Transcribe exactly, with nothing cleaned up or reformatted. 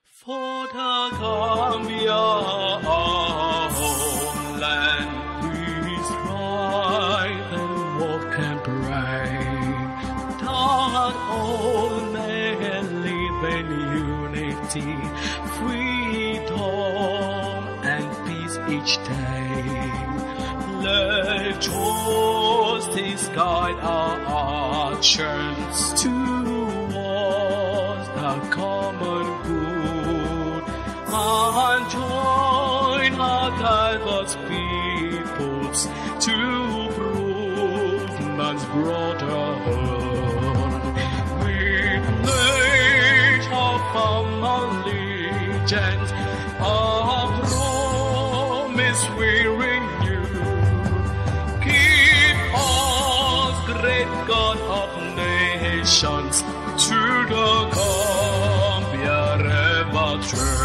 For the Gambia our homeland, please rise and walk and pray that all may live in unity, freedom and peace each day. Let justice guide our actions towards the common good, and join our diverse peoples to prove man's brotherhood. We pledge our firm allegiance, our promise we renew. Keep us, great God of nations, to the Gambia ever true.